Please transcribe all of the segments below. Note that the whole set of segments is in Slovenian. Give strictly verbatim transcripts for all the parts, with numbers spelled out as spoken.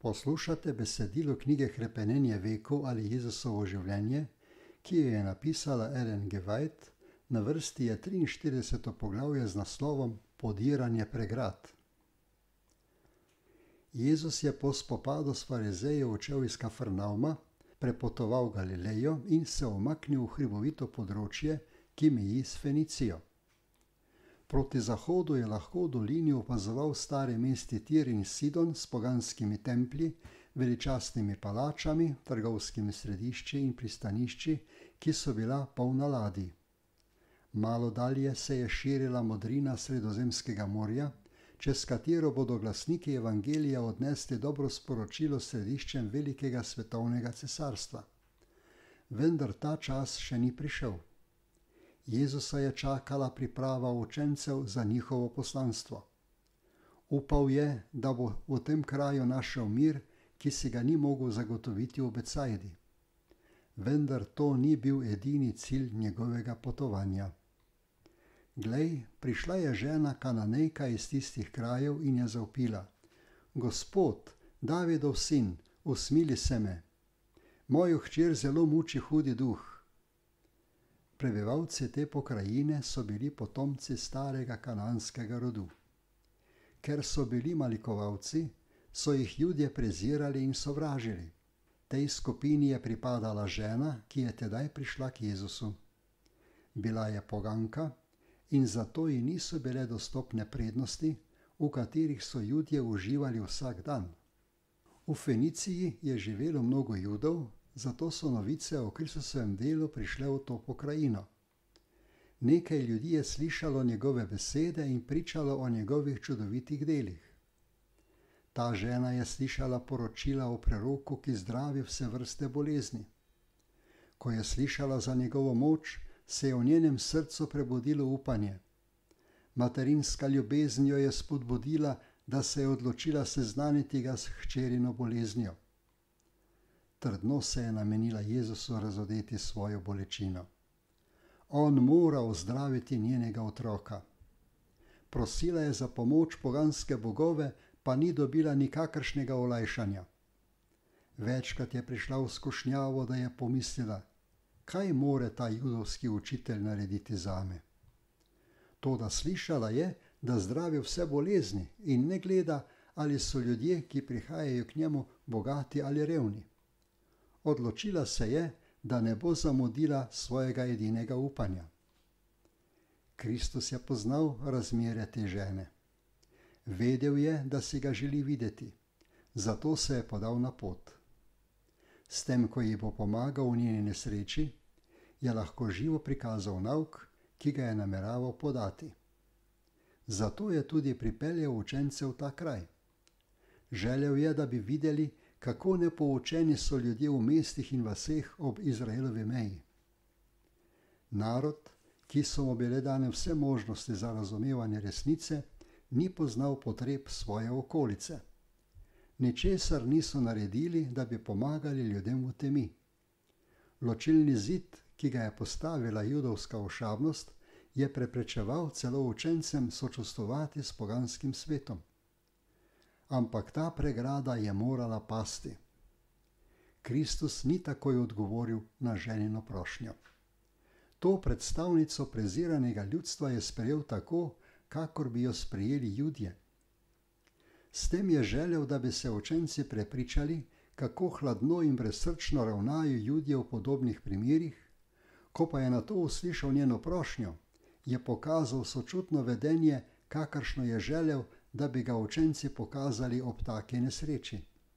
Poslušate besedilo knjige Hrepenenje vekov ali Jezusovo življenje, ki jo je napisala Ellen G. White, na vrsti je triinštirideseto poglavje z naslovom Podiranje pregrad. Jezus je po spopadu s farizeji odšel iz Kafarnauma, prepotoval Galilejo in se umaknil v hribovito področje, ki meji s Fenicijo. Proti zahodu je lahko v dolini opazoval stare mesti Tir in Sidon s poganskimi templji, veličastnimi palačami, trgovskimi središči in pristanišči, ki so bila polna ladij. Malo dalje se je širila modrina Sredozemskega morja, čez katero bodo glasniki evangelija odnesli dobro sporočilo središčem velikega svetovnega cesarstva. Vendar ta čas še ni prišel. Jezusa je čakala priprava učencev za njihovo poslanstvo. Upal je, da bo v tem kraju našel mir, ki si ga ni mogel zagotoviti v Becajdi. Vendar to ni bil edini cilj njegovega potovanja. Glej, prišla je žena Kananejka iz tistih krajev in je zavpila: Gospod, Davidov sin, usmili se me. Mojo hčer zelo muči hudi duh. Prebivalci te pokrajine so bili potomci starega kananskega rodu. Ker so bili malikovalci, so jih Judje prezirali in sovražili. Tej skupini je pripadala žena, ki je tedaj prišla k Jezusu. Bila je poganka in zato ji niso bile dostopne prednosti, v katerih so Judje uživali vsak dan. V Feniciji je živelo mnogo Judov, zato so novice o Kristusovem delu prišle v to pokrajino. Nekaj ljudi je slišalo njegove besede in pričalo o njegovih čudovitih delih. Ta žena je slišala poročila o preroku, ki zdravi vse vrste bolezni. Ko je slišala za njegovo moč, se je v njenem srcu prebudilo upanje. Materinska ljubezen jo je spodbudila, da se je odločila seznaniti ga s hčerino boleznijo. Trdno se je namenila Jezusu razodeti svojo bolečino. On mora ozdraviti njenega otroka. Prosila je za pomoč poganske bogove, pa ni dobila nikakršnega olajšanja. Večkrat je prišla v skušnjavo, da je pomislila: kaj more ta judovski učitelj narediti zame? Toda slišala je, da zdravi vse bolezni in ne gleda, ali so ljudje, ki prihajajo k njemu, bogati ali revni. Odločila se je, da ne bo zamudila svojega edinega upanja. Kristus je poznal razmere te žene. Vedel je, da si ga želi videti, zato se je podal na pot. S tem, ko ji bo pomagal v njeni nesreči, je lahko živo prikazal nauk, ki ga je nameraval podati. Zato je tudi pripeljal učence v ta kraj. Želel je, da bi videli, kako nepoučeni so ljudje v mestih in vaseh ob Izraelovi meji. Narod, ki so mu bile dane vse možnosti za razumevanje resnice, ni poznal potreb svoje okolice. Ničesar niso naredili, da bi pomagali ljudem v temi. Ločilni zid, ki ga je postavila judovska ošabnost, je preprečeval celo učencem sočustvovati s poganskim svetom. Ampak ta pregrada je morala pasti. Kristus ni takoj odgovoril na ženino prošnjo. To predstavnico preziranega ljudstva je sprejel tako, kakor bi jo sprejeli Judje. S tem je želel, da bi se učenci prepričali, kako hladno in brezsrčno ravnajo Judje v podobnih primerih. Ko pa je nato uslišal njeno prošnjo, je pokazal sočutno vedenje, kakršno je želel, da bi ga učenci pokazali ob taki nesreči.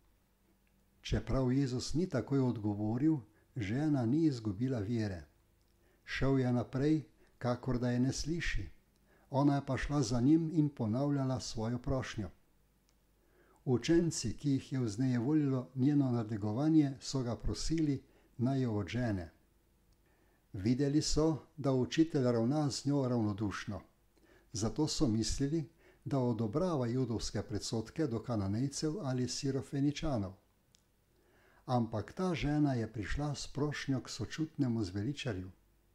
Čeprav Jezus ni takoj odgovoril, žena ni izgubila vere. Šel je naprej, kakor da je ne sliši. Ona je pa šla za njim in ponavljala svojo prošnjo. Učenci, ki jih je vznejevoljilo njeno nadlegovanje, so ga prosili, naj jo odžene. Videli so, da učitelj ravna z njo ravnodušno. Zato so mislili, da odobrava judovske predsodke do Kananejcev ali Sirofeničanov. Ampak ta žena je prišla s prošnjo k sočutnemu zveličarju.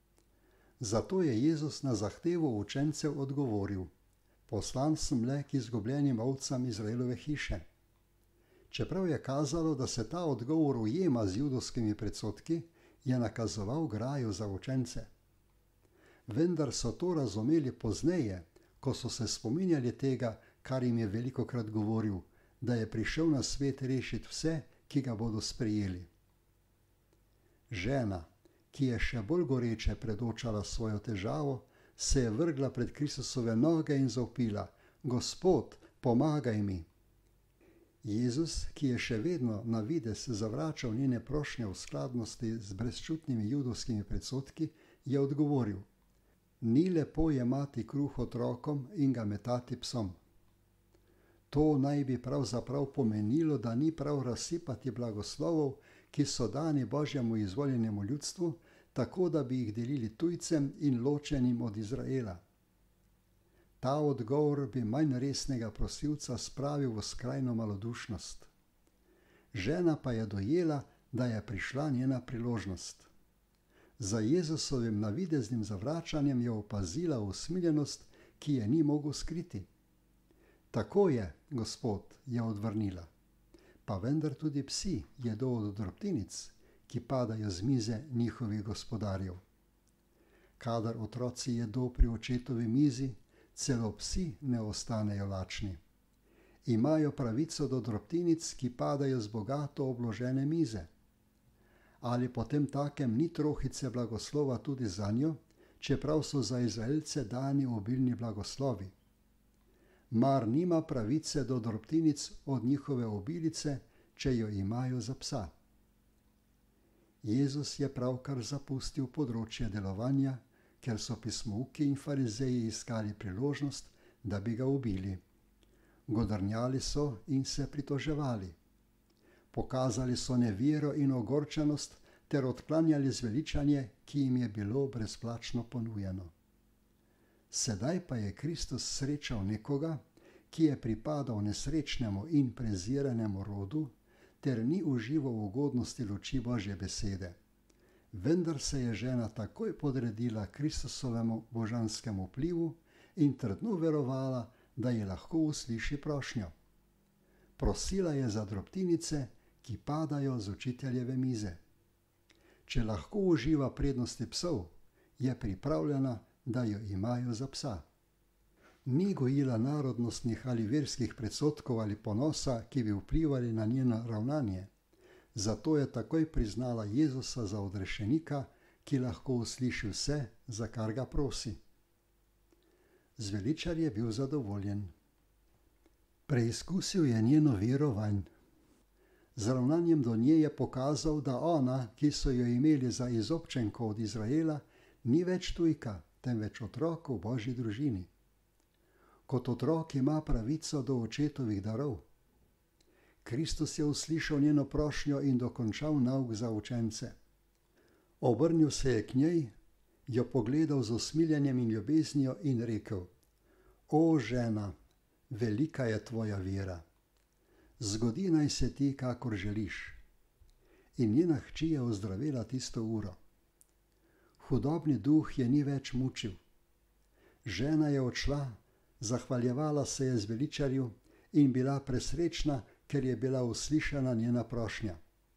Zato je Jezus na zahtevo učencev odgovoril: poslan sem le k izgubljenim ovcam Izraelove hiše. Čeprav je kazalo, da se ta odgovor ujema z judovskimi predsodki, je nakazoval graju za učence. Vendar so to razumeli pozneje, ko so se spominjali tega, kar jim je velikokrat govoril, da je prišel na svet rešiti vse, ki ga bodo sprejeli. Žena, ki je še bolj goreče predočala svojo težavo, se je vrgla pred Kristusove noge in zavpila: Gospod, pomagaj mi! Jezus, ki je še vedno na videz zavračal njene prošnje v skladnosti z brezčutnimi judovskimi predsodki, je odgovoril: Ni lepo jemati kruh otrokom in ga metati psom. To naj bi pravzaprav pomenilo, da ni prav razsipati blagoslovov, ki so dani Božjemu izvoljenemu ljudstvu, tako da bi jih delili tujcem in ločenim od Izraela. Ta odgovor bi manj resnega prosilca spravil v skrajno malodušnost. Žena pa je dojela, da je prišla njena priložnost. Za Jezusovim navideznim zavračanjem je opazila usmiljenost, ki je ni mogel skriti. Tako je, Gospod, je odvrnila. Pa vendar tudi psi jedo od drobtinic, ki padajo z mize njihovih gospodarjev. Kadar otroci jedo pri očetovi mizi, celo psi ne ostanejo lačni. Imajo pravico do drobtinic, ki padajo z bogato obložene mize. Ali potem takem ni trohice blagoslova tudi zanjo, čeprav so za Izraelce dani obilni blagoslovi? Mar nima pravice do drobtinic od njihove obilice, če jo imajo za psa? Jezus je pravkar zapustil področje delovanja, ker so pismouki in farizeji iskali priložnost, da bi ga ubili. Godrnjali so in se pritoževali. Pokazali so nevero in ogorčenost ter odklanjali zveličanje, ki jim je bilo brezplačno ponujeno. Sedaj pa je Kristus srečal nekoga, ki je pripadal nesrečnemu in preziranemu rodu, ter ni užival ugodnosti luči Božje besede. Vendar se je žena takoj podredila Kristusovemu božanskemu vplivu in trdno verovala, da ji lahko usliši prošnjo. Prosila je za drobtinice, ki padajo z učiteljeve mize. Če lahko uživa prednosti psov, je pripravljena, da jo imajo za psa. Ni gojila narodnostnih ali verskih predsodkov ali ponosa, ki bi vplivali na njeno ravnanje. Zato je takoj priznala Jezusa za odrešenika, ki lahko usliši vse, za kar ga prosi. Zveličar je bil zadovoljen. Preizkusil je njeno vero vanj. Z ravnanjem do nje je pokazal, da ona, ki so jo imeli za izobčenko od Izraela, ni več tujka, temveč otrok v Božji družini. Kot otrok ima pravico do očetovih darov. Kristus je uslišal njeno prošnjo in dokončal nauk za učence. Obrnil se je k njej, jo pogledal z usmiljenjem in ljubeznijo in rekel: O žena, velika je tvoja vera. Zgodi naj se ti, kakor želiš. In njena hči je ozdravela tisto uro. Hudobni duh je ni več mučil. Žena je odšla, zahvaljevala se je zveličarju in bila presrečna, ker je bila uslišana njena prošnja.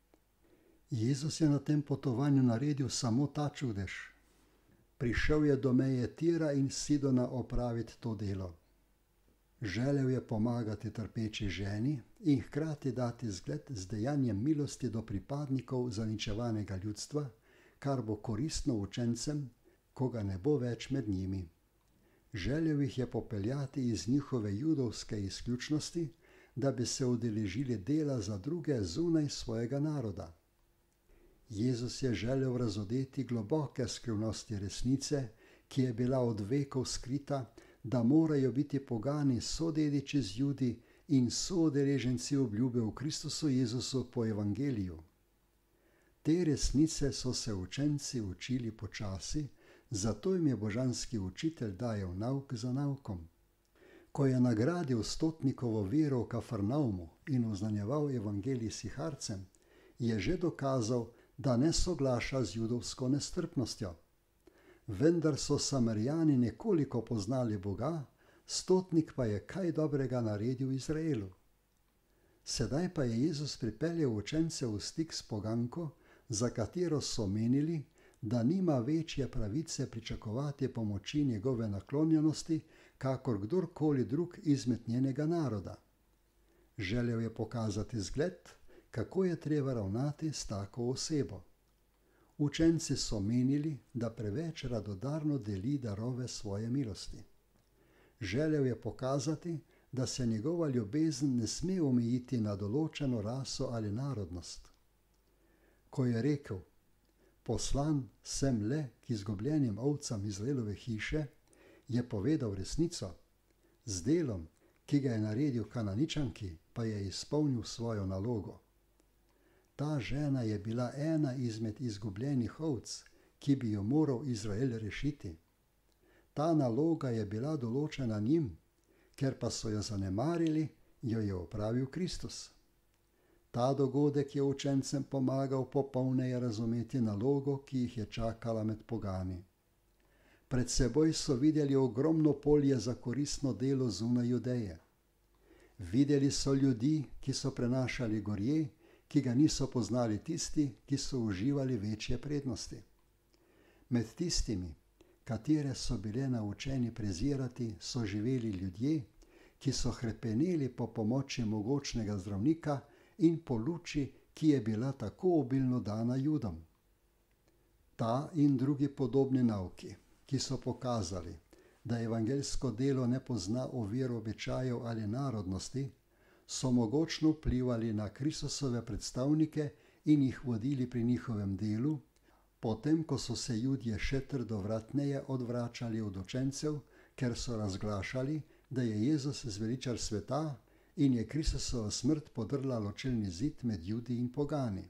Jezus je na tem potovanju naredil samo ta čudež. Prišel je do meje Tira in Sidona opraviti to delo. Želel je pomagati trpeči ženi in hkrati dati zgled z dejanjem milosti do pripadnikov zaničevanega ljudstva, kar bo koristno učencem, ko ga ne bo več med njimi. Želel jih je popeljati iz njihove judovske izključnosti, da bi se udeležili dela za druge zunaj svojega naroda. Jezus je želel razodeti globoke skrivnosti resnice, ki je bila od vekov skrita, da morajo biti pogani sodediči z Judi in soodeleženci obljube v Kristusu Jezusu po evangeliju. Te resnice so se učenci učili počasi, zato jim je božanski učitelj dajal nauk za naukom. Ko je nagradil stotnikovo vero v Kafarnaumu in oznanjeval evangelij siharcem, je že dokazal, da ne soglaša z judovsko nestrpnostjo. Vendar so Samarijani nekoliko poznali Boga, stotnik pa je kaj dobrega naredil Izraelu. Sedaj pa je Jezus pripeljal učence v stik s poganko, za katero so menili, da nima večje pravice pričakovati pomoči njegove naklonjenosti, kakor kdorkoli drug izmed njenega naroda. Želel je pokazati zgled, kako je treba ravnati s tako osebo. Učenci so menili, da preveč radodarno deli darove svoje milosti. Želel je pokazati, da se njegova ljubezen ne sme omejiti na določeno raso ali narodnost. Ko je rekel: poslan sem le k izgubljenim ovcam Izraelove hiše, je povedal resnico. Z delom, ki ga je naredil Kananičanki, pa je izpolnil svojo nalogo. Ta žena je bila ena izmed izgubljenih ovc, ki bi jo moral Izrael rešiti. Ta naloga je bila določena njim, ker pa so jo zanemarili, jo je opravil Kristus. Ta dogodek je učencem pomagal popolneje razumeti nalogo, ki jih je čakala med pogani. Pred seboj so videli ogromno polje za koristno delo zunaj Judeje. Videli so ljudi, ki so prenašali gorje, ki ga niso poznali tisti, ki so uživali večje prednosti. Med tistimi, katere so bile naučeni prezirati, so živeli ljudje, ki so hrepeneli po pomoči mogočnega zdravnika in po luči, ki je bila tako obilno dana Judom. Ta in drugi podobni nauki, ki so pokazali, da evangeljsko delo ne pozna ovir običajev ali narodnosti, so mogočno vplivali na Kristusove predstavnike in jih vodili pri njihovem delu, potem ko so se Judje še trdovratneje odvračali od učencev, ker so razglašali, da je Jezus zveličar sveta in je Kristusova smrt podrla ločilni zid med Judi in pogani.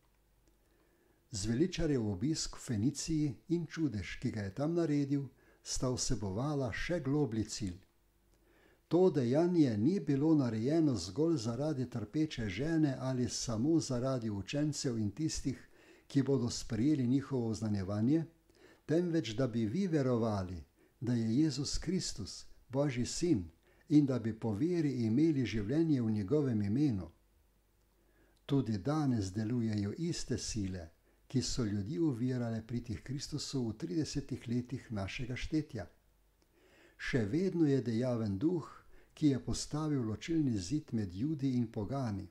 Zveličarjev obisk v Feniciji in čudež, ki ga je tam naredil, sta vsebovala še globlji cilj. To dejanje ni bilo narejeno zgolj zaradi trpeče žene ali samo zaradi učencev in tistih, ki bodo sprejeli njihovo oznanjevanje, temveč da bi vi verovali, da je Jezus Kristus, Božji sin, in da bi po veri imeli življenje v njegovem imenu. Tudi danes delujejo iste sile, ki so ljudi ovirale priti h Kristusu v tridesetih letih našega štetja. Še vedno je dejaven duh, ki je postavil ločilni zid med Judi in pogani.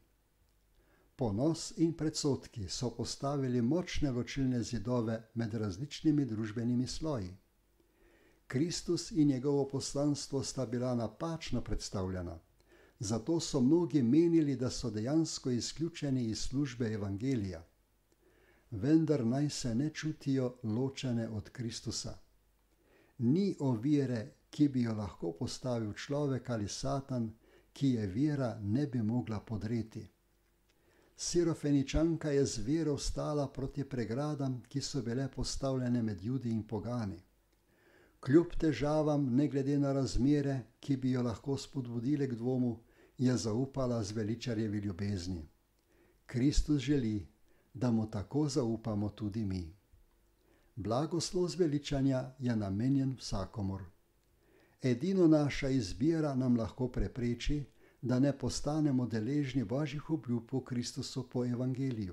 Ponos in predsodki so postavili močne ločilne zidove med različnimi družbenimi sloji. Kristus in njegovo poslanstvo sta bila napačno predstavljena, zato so mnogi menili, da so dejansko izključeni iz službe evangelija. Vendar naj se ne čutijo ločene od Kristusa. Ni ovire, ki bi jo lahko postavil človek ali Satan, ki je vera ne bi mogla podreti. Sirofeničanka je z vero stala proti pregradam, ki so bile postavljene med Judi in pogani. Kljub težavam, ne glede na razmere, ki bi jo lahko spodbudile k dvomu, je zaupala zveličarjevi ljubezni. Kristus želi, da mu tako zaupamo tudi mi. Blagoslov zveličanja je namenjen vsakomur. Edino naša izbira nam lahko prepreči, da ne postanemo deležni Božjih obljub v Kristusu po evangeliju.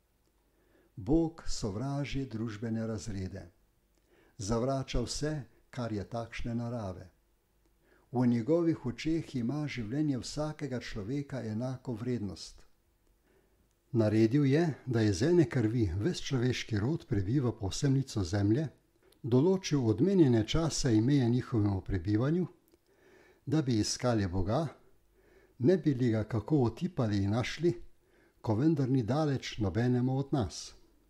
Bog sovraži družbene razrede. Zavrača vse, kar je takšne narave. V njegovih očeh ima življenje vsakega človeka enako vrednost. Naredil je, da iz ene krvi ves človeški rod prebiva po vsem licu zemlje, določil odmenjene čase in meje njihovemu prebivanju, da bi iskali Boga, ne bili ga kako otipali in našli, ko vendar ni daleč nobenemu od nas.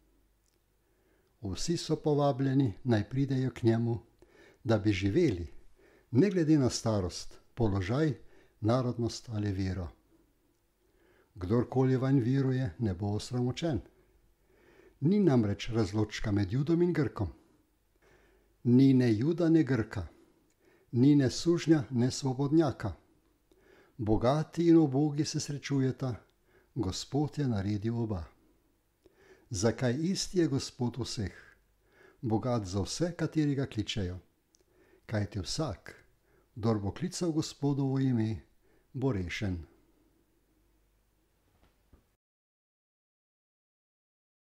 Vsi so povabljeni, naj pridejo k njemu, da bi živeli, ne glede na starost, položaj, narodnost ali vero. Kdorkoli vanj viruje, ne bo osramočen. Ni namreč razločka med Judom in Grkom. Ni ne Juda, ne Grka, ni ne sužnja, ne svobodnjaka. Bogati in ubogi se srečujeta, Gospod je naredil oba. Zakaj isti je Gospod vseh, bogat za vse, kateri ga kličejo? Kajti vsak, kdor bo klical Gospodovo ime, bo rešen.